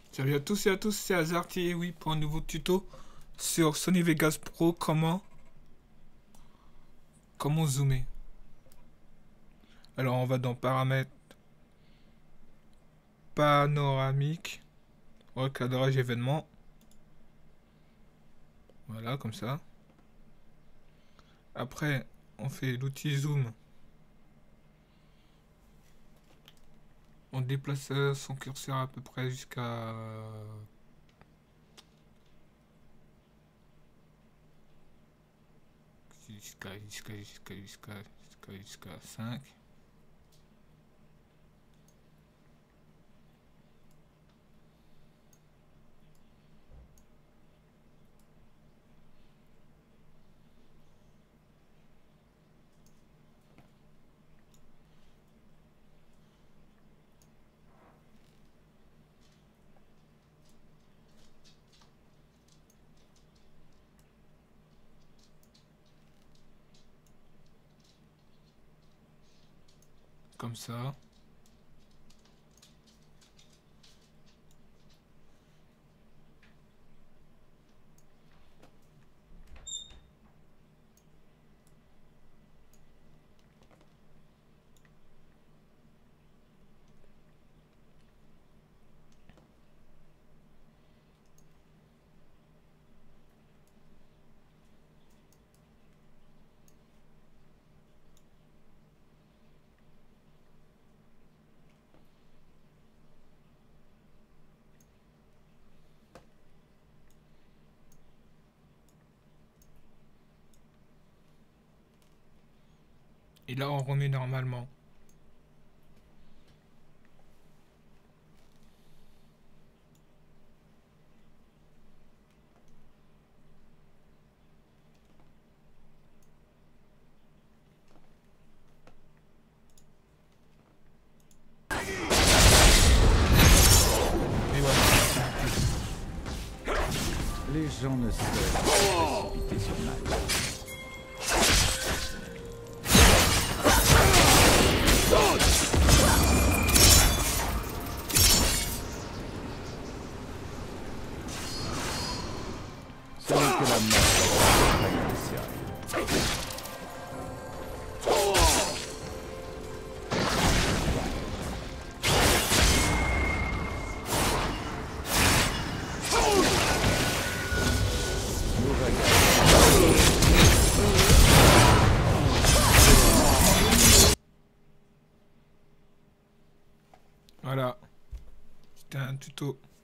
Salut à tous et à tous, c'est Azarty, oui, pour un nouveau tuto sur Sony Vegas Pro, comment zoomer. Alors on va dans paramètres, panoramique, recadrage événement, voilà comme ça. Après on fait l'outil zoom, on déplace son curseur à peu près jusqu'à 5. Comme ça. Et là on remet normalement. Et voilà. Les gens ne savent pas précipiter sur mal. Ce n'est que la mort spéciale. Voilà. C'était un tuto.